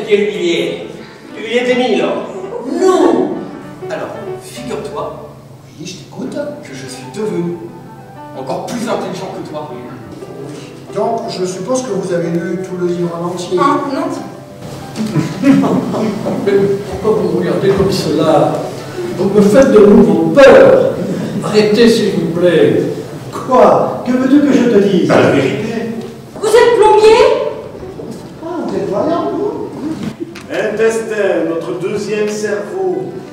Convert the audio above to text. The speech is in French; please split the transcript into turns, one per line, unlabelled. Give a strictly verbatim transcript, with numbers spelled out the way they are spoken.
étudier l'huilier. L'huilier d'Émile.
Non.
Alors, figure-toi,
Oui, je t'écoute.
que je suis devenu encore plus intelligent que toi.
Donc, je suppose que vous avez lu tout le livre en entier.
Ah, non.
Mais pourquoi vous me regardez comme cela? Vous me faites de nouveau peur. Arrêtez, s'il vous plaît.
Quoi? Que veux-tu que je te dise?
La vérité.
Vous êtes plombier?
Ah, vous êtes voyant, vous?
Intestin, notre deuxième cerveau.